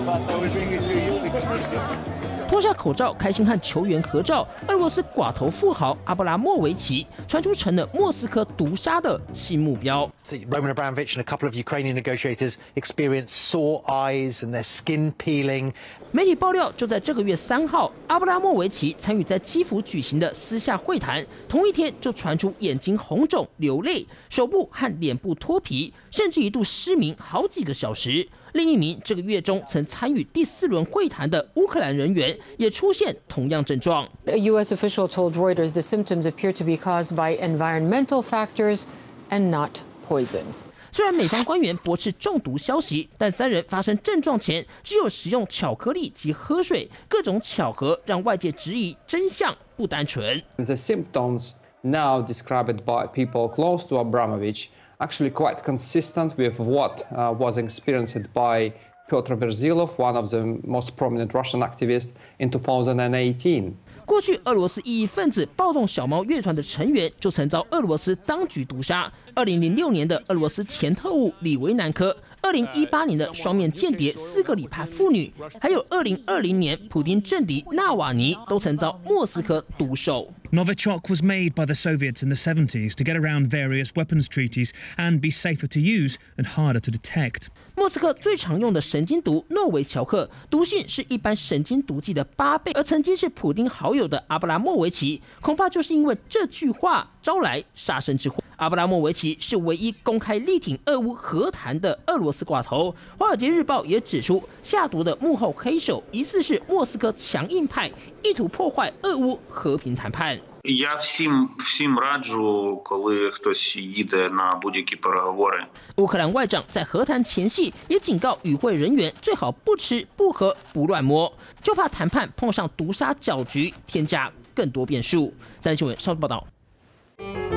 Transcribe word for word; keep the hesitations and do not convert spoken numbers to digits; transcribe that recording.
脱下口罩，开心和球员合照。俄罗斯寡头富豪阿布拉莫维奇传出成了莫斯科毒杀的新目标。 Roman Abramovich and a couple of Ukrainian negotiators experienced sore eyes and their skin peeling. 媒体爆料，就在这个月三号，阿布拉莫维奇参与在基辅举行的私下会谈，同一天就传出眼睛红肿、流泪，手部和脸部脱皮，甚至一度失明好几个小时。另一名这个月中曾参与第四轮会谈的乌克兰人员也出现同样症状。 A U S official told Reuters the symptoms appear to be caused by environmental factors and not poison. 虽然美方官员驳斥中毒消息，但三人发生症状前只有食用巧克力及喝水，各种巧合让外界质疑真相不单纯。 The symptoms now described by people close to Abramovich actually quite consistent with what uh, was experienced by Pyotr Verzilov, one of the most prominent Russian activists, in two thousand eighteen. 过去，俄罗斯异议分子暴动小猫乐团的成员就曾遭俄罗斯当局毒杀。二零零六年的俄罗斯前特务里维南科，二零一八年的双面间谍斯格里帕妇女，还有二零二零年普丁政敌纳瓦尼都曾遭莫斯科毒手。 Novichok was made by the Soviets in the seventies to get around various weapons treaties and be safer to use and harder to detect. 莫斯科最常用的神经毒诺维乔克，毒性是一般神经毒剂的八倍。而曾经是普丁好友的阿布拉莫维奇，恐怕就是因为这句话招来杀身之祸。阿布拉莫维奇是唯一公开力挺俄乌和谈的俄罗斯寡头。华尔街日报也指出，下毒的幕后黑手疑似是莫斯科强硬派，意图破坏俄乌和平谈判。 Я всім всім раджу, коли хтось їде на будь-які переговори. 乌克兰外长在和谈前夕也警告与会人员最好不吃不喝不乱摸，就怕谈判碰上毒杀搅局，添加更多变数。三立新闻稍后报道。